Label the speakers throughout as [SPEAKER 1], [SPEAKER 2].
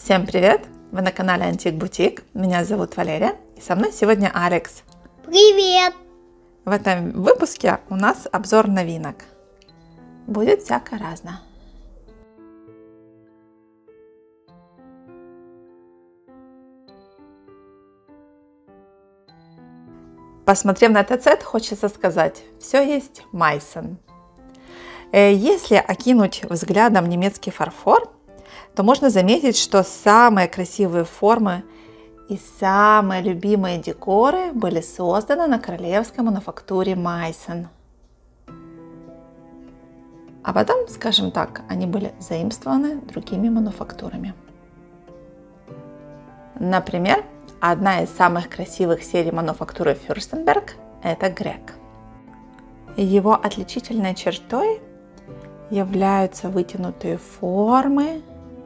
[SPEAKER 1] Всем привет! Вы на канале Антик Бутик. Меня зовут Валерия. И со мной сегодня Алекс.
[SPEAKER 2] Привет!
[SPEAKER 1] В этом выпуске у нас обзор новинок. Будет всякое разное. Посмотрев на этот сет, хочется сказать, все есть Meissen. Если окинуть взглядом немецкий фарфор, то можно заметить, что самые красивые формы и самые любимые декоры были созданы на королевской мануфактуре Meissen. А потом, скажем так, они были заимствованы другими мануфактурами. Например, одна из самых красивых серий мануфактуры Fürstenberg – это Грек. Его отличительной чертой являются вытянутые формы,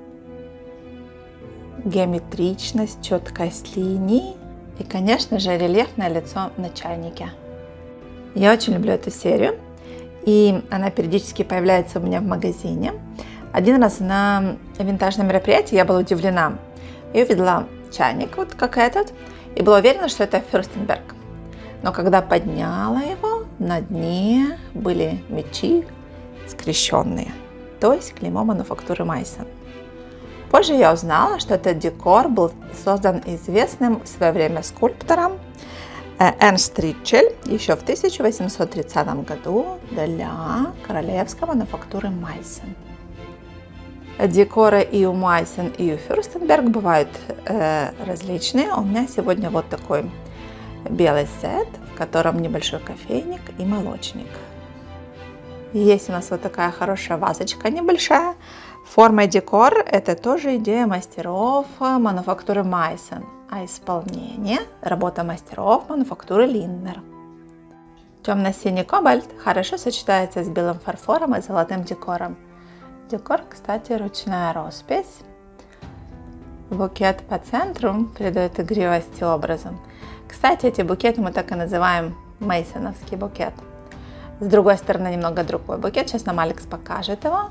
[SPEAKER 1] геометричность, четкость линий и, конечно же, рельефное лицо на чайнике. Я очень люблю эту серию, и она периодически появляется у меня в магазине. Один раз на винтажном мероприятии я была удивлена. Я увидела чайник, вот как этот, и была уверена, что это Fürstenberg. Но когда подняла его, на дне были мечи скрещенные, то есть клеймо мануфактуры Meissen. Позже я узнала, что этот декор был создан известным в свое время скульптором Эрнст Ритчель еще в 1830 году для королевской мануфактуры Meissen. Декоры и у Meissen, и у Fürstenberg бывают различные. У меня сегодня вот такой белый сет, в котором небольшой кофейник и молочник. Есть у нас вот такая хорошая вазочка небольшая. Форма и декор – это тоже идея мастеров мануфактуры Meissen, а исполнение – работа мастеров мануфактуры Lindner. Темно-синий кобальт хорошо сочетается с белым фарфором и золотым декором. Декор, кстати, ручная роспись. Букет по центру придает игривости образу. Кстати, эти букеты мы так и называем мейсоновский букет. С другой стороны немного другой букет. Сейчас нам Алекс покажет его.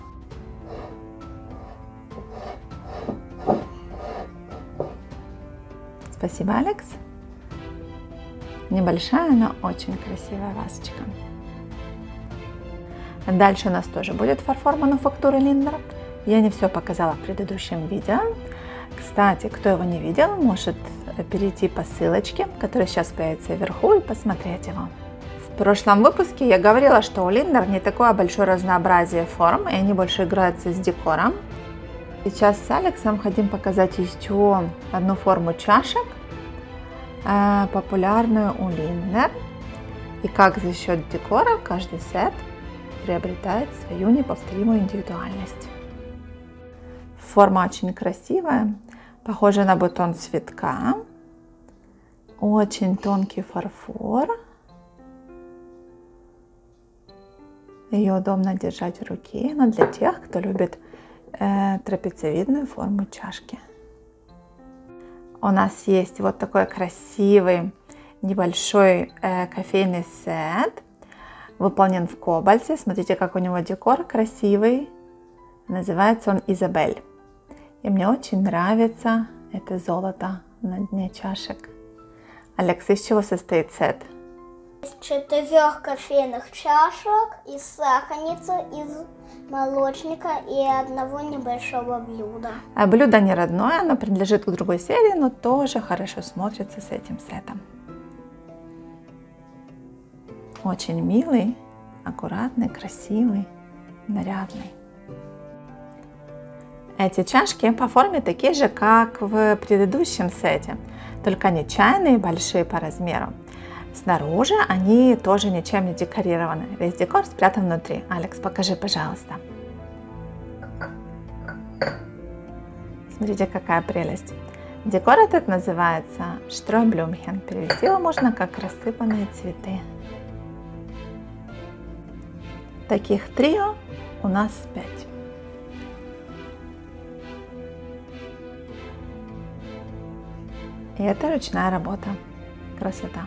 [SPEAKER 1] Спасибо, Алекс. Небольшая, но очень красивая вазочка. Дальше у нас тоже будет фарфор мануфактуры Lindner. Я не все показала в предыдущем видео. Кстати, кто его не видел, может перейти по ссылочке, которая сейчас появится вверху, и посмотреть его. В прошлом выпуске я говорила, что у Lindner не такое большое разнообразие форм, и они больше играются с декором. Сейчас с Алексом хотим показать еще одну форму чашек, популярную у Lindner, и как за счет декора каждый сет приобретает свою неповторимую индивидуальность. Форма очень красивая, похожа на бутон цветка, очень тонкий фарфор. Ее удобно держать в руке, но для тех, кто любит трапециевидную форму чашки. У нас есть вот такой красивый небольшой кофейный сет, выполнен в кобальте. Смотрите, как у него декор красивый. Называется он Изабель. И мне очень нравится это золото на дне чашек. Алекс, из чего состоит сет?
[SPEAKER 2] Из 4 кофейных чашек, из сахарницы, из молочника и одного небольшого блюда.
[SPEAKER 1] Блюдо не родное, оно принадлежит к другой серии, но тоже хорошо смотрится с этим сетом. Очень милый, аккуратный, красивый, нарядный. Эти чашки по форме такие же, как в предыдущем сете, только они чайные, большие по размеру. Снаружи они тоже ничем не декорированы. Весь декор спрятан внутри. Алекс, покажи, пожалуйста. Смотрите, какая прелесть. Декор этот называется Streublümchen. Перевести его можно как рассыпанные цветы. Таких трио у нас 5. И это ручная работа. Красота.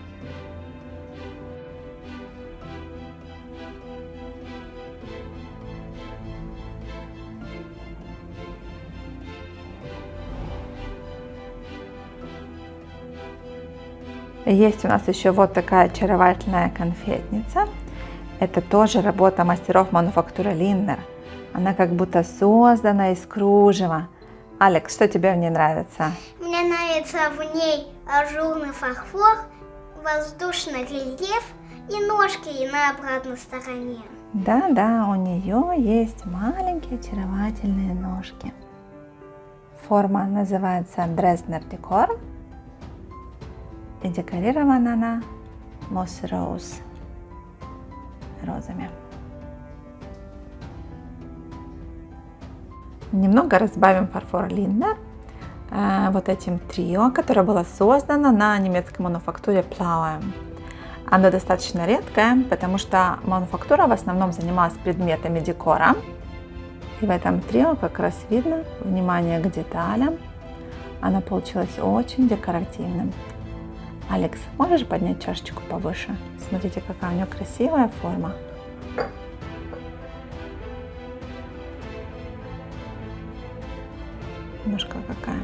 [SPEAKER 1] Есть у нас еще вот такая очаровательная конфетница. Это тоже работа мастеров мануфактуры Lindner. Она как будто создана из кружева. Алекс, что тебе в ней нравится?
[SPEAKER 2] Мне нравится в ней ажурный фарфор, воздушный рельеф и ножки на обратной стороне.
[SPEAKER 1] Да, у нее есть маленькие очаровательные ножки. Форма называется Dresdner Decor. И декорирована она Moss Rose розами. Немного разбавим фарфор Lindner вот этим трио, которое было создано на немецкой мануфактуре Plaue. Оно достаточно редкое, потому что мануфактура в основном занималась предметами декора. И в этом трио как раз видно внимание к деталям. Оно получилось очень декоративным. Алекс, можешь поднять чашечку повыше? Смотрите, какая у нее красивая форма. Ножка какая.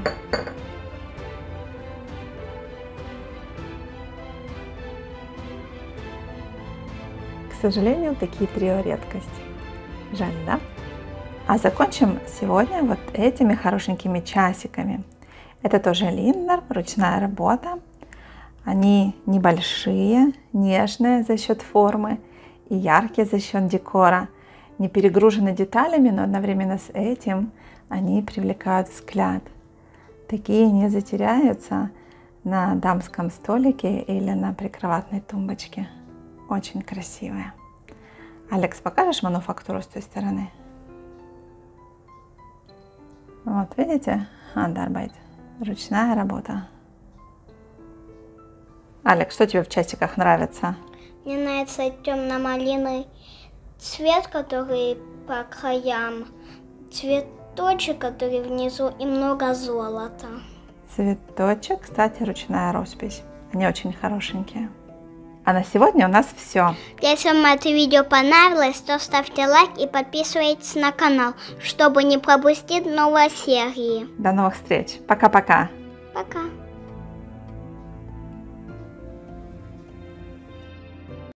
[SPEAKER 1] К сожалению, такие трио редкость. Жаль, да? А закончим сегодня вот этими хорошенькими часиками. Это тоже Lindner, ручная работа. Они небольшие, нежные за счет формы и яркие за счет декора. Не перегружены деталями, но одновременно с этим они привлекают взгляд. Такие не затеряются на дамском столике или на прикроватной тумбочке. Очень красивые. Алекс, покажешь мануфактуру с той стороны? Вот, видите? Handarbeit. Ручная работа. Алекс, что тебе в часиках нравится?
[SPEAKER 2] Мне нравится темно-малиновый цвет, который по краям, цветочек, который внизу, и много золота.
[SPEAKER 1] Цветочек, кстати, ручная роспись. Они очень хорошенькие. А на сегодня у нас все.
[SPEAKER 2] Если вам это видео понравилось, то ставьте лайк и подписывайтесь на канал, чтобы не пропустить новые серии.
[SPEAKER 1] До новых встреч. Пока-пока.
[SPEAKER 2] Пока.